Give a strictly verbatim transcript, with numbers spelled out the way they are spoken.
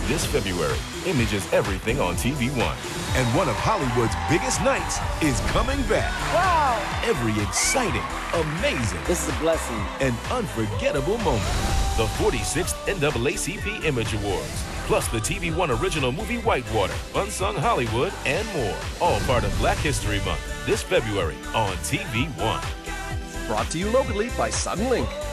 This February, Image is everything on T V One. And one of Hollywood's biggest nights is coming back. Wow! Every exciting, amazing, This is a blessing. and unforgettable moment. The forty-sixth N double A C P Image Awards, plus the T V One original movie Whitewater, Unsung Hollywood, and more. All part of Black History Month this February on T V One. Brought to you locally by Suddenlink.